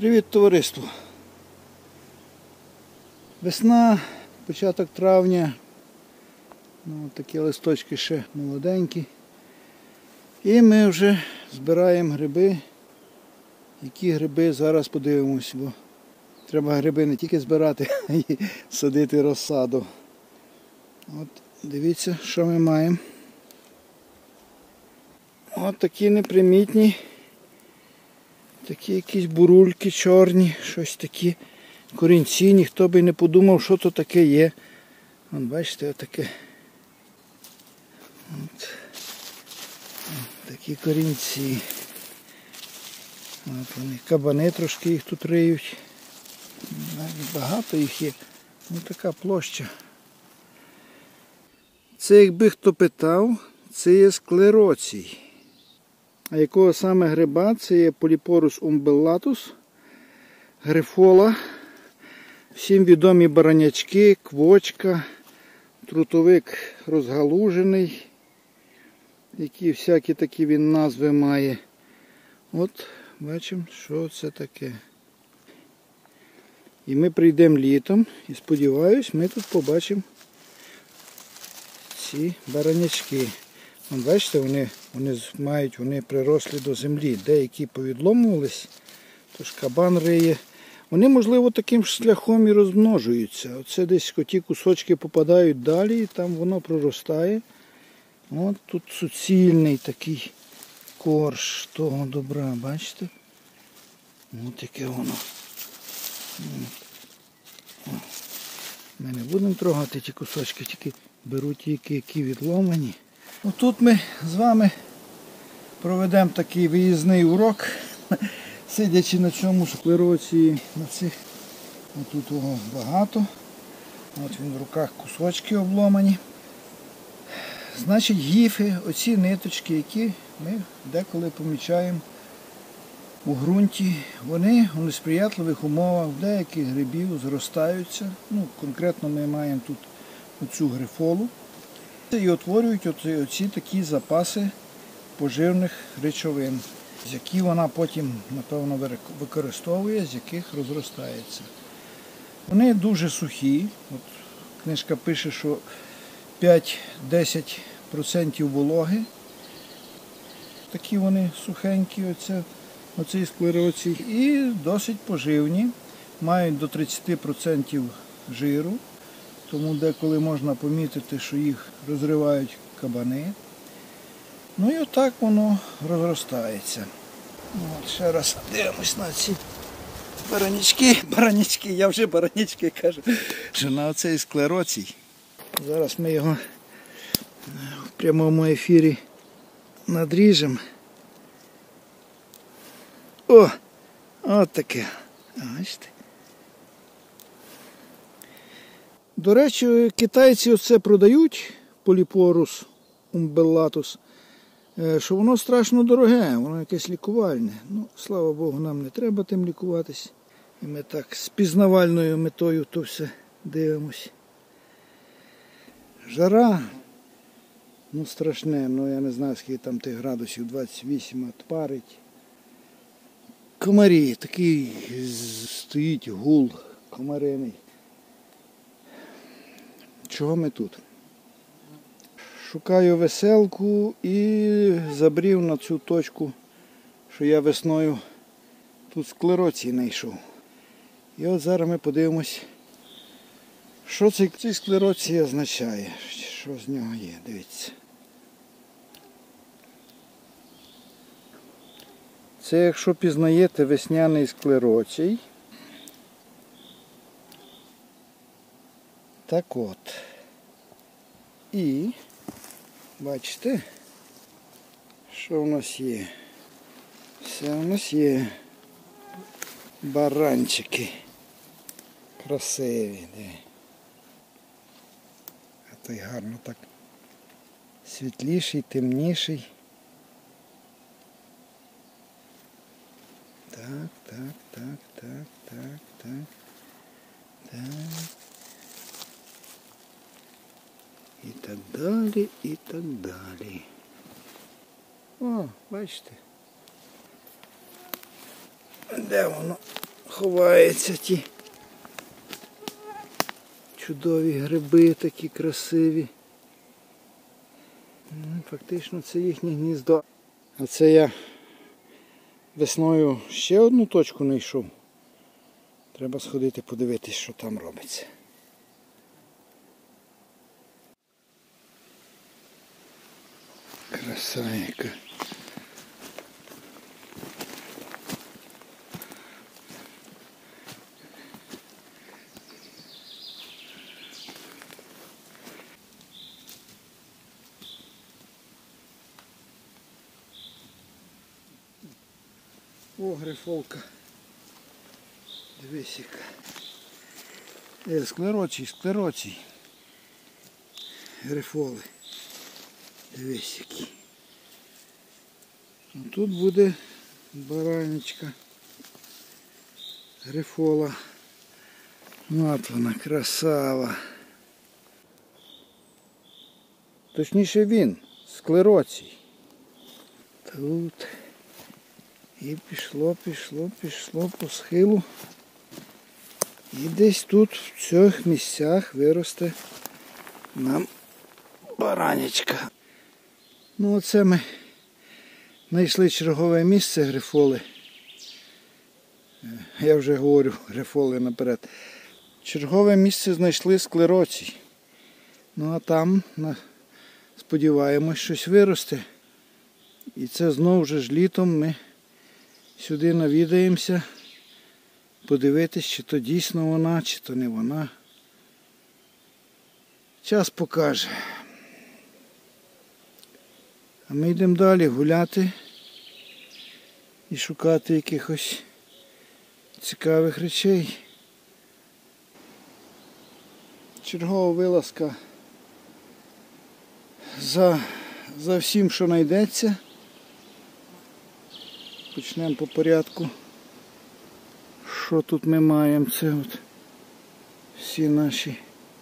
Привіт, товариство! Весна, початок травня, такі листочки ще молоденькі. І ми вже збираємо гриби. Які гриби, зараз подивимось, бо треба гриби не тільки збирати, а й садити розсаду. От, дивіться, що ми маємо. От такі непримітні. Такі якісь бурульки чорні, щось такі корінці, ніхто би не подумав, що то таке є. Вон, бачите, отаке. От. Такі корінці. От вони, кабани трошки їх тут риють. Багато їх є. Ось така площа. Це, якби хто питав, це є склероцій. А якого саме гриба? Це є Polyporus umbellatus, грифола, всім відомі баранячки, квочка, трутовик розгалужений, які всякі такі він назви має. От, бачимо, що це таке. І ми прийдемо літом і сподіваюсь, ми тут побачимо ці баранячки. Вон, бачите, вони прирослі до землі. Деякі повідломувались, тож кабан риє. Вони, можливо, таким шляхом і розмножуються. Оце десь ті кусочки попадають далі, і там воно проростає. От тут суцільний такий корж того добра, бачите? Ось яке воно. Ми не будемо трогати ті кусочки, тільки беруть ті, які відломані. Тут ми з вами проведемо такий виїзний урок, сидячи на цьому склероції, на цих. Тут його багато. От він в руках кусочки обломані. Значить, гіфи, оці ниточки, які ми деколи помічаємо у ґрунті, вони у несприятливих умовах в деяких грибів зростаються. Конкретно ми маємо тут оцю грифолу. І утворюють оці такі запаси поживних речовин, які вона потім, напевно, використовує, з яких розростається. Вони дуже сухі. От книжка пише, що 5-10% вологи. Такі вони сухенькі, оцей склероцій. І досить поживні, мають до 30% жиру. Тому деколи можна помітити, що їх розривають кабани. І отак воно розростається. Ще раз дивимось на ці баранячки, я вже баранячки кажу. Що на оцей склероцій. Зараз ми його в прямому ефірі надріжемо. От таке. Бачите? До речі, китайці оце продають, Polyporus umbellatus, що воно страшно дороге, воно якесь лікувальне. Слава Богу, нам не треба тим лікуватись. І ми так з пізнавальною метою то все дивимось. Жара, страшне, я не знаю, скільки там тих градусів, 28, парить. Комарі, такий стоїть гул комариний. Чого ми тут? Шукаю веселку і забрів на цю точку, що я весною тут склероцій знайшов. І от зараз ми подивимось, що цей склероцій означає, що з нього є, дивіться. Це якщо пізнаєте весняний склероцій. Так от. І бачите, що в нас є? Все у нас є баранчики. Красиві. А той гарно так світліший, темніший. Так. І так далі, і так далі. О, бачите? Де воно? ховаються ті чудові гриби, такі красиві. Фактично це їхнє гніздо. А це я весною ще одну точку знайшов. Треба сходити подивитись, що там робиться. Краса яка. О, грифолка. Дивись яка. Склерочий. Грифоли. Дивись які. Тут буде баранечка. Грифола. От вона, красава. Точніше він, склероцій. Тут. І пішло по схилу. І десь тут, в цих місцях, виросте нам баранячка. Ну оце ми знайшли чергове місце грифоли. Я вже говорю грифоли наперед. Чергове місце знайшли склероцій. Ну а там, сподіваємось, щось виросте. І це знову ж літом ми сюди навідаємося, подивитись, чи то дійсно вона, чи то не вона. Час покаже. А ми йдемо далі гуляти і шукати якихось цікавих речей. Чергова вилазка за всім, що знайдеться. Почнемо по порядку. Що тут ми маємо? Це от всі наші,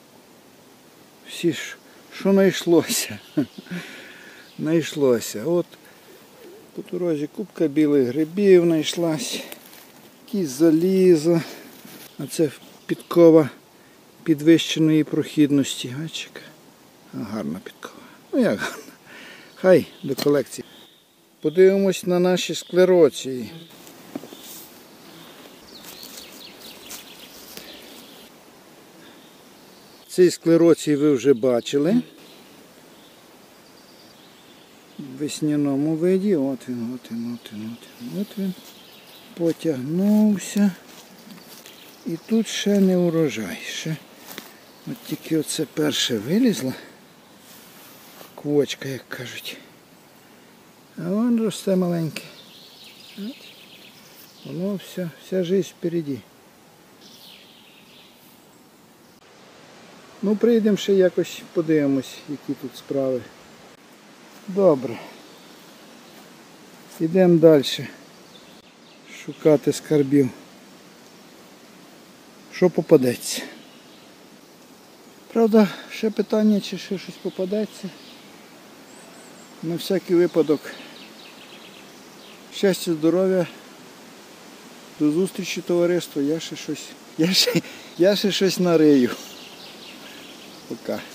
що знайшлося. От по дорозі купка білих грибів знайшлась, якісь залізо. А це підкова підвищеної прохідності. Бачите? Гарна підкова. Ну як гарна. Хай до колекції. Подивимось на наші склероції. Цей склероцій ви вже бачили. В весняному виді. От він. Потягнувся. І тут ще не урожай. От тільки оце перше вилізло. Квочка, як кажуть. А вон росте маленьке. Воно вся жизнь впереді. Ну, прийдемо ще якось подивимось, які тут справи. Добре. Йдемо далі. Шукати скарбів. Що попадеться. Правда, ще питання, чи ще щось попадеться. На всякий випадок. Щастя, здоров'я. До зустрічі, товариство. Я ще щось нарию. Пока.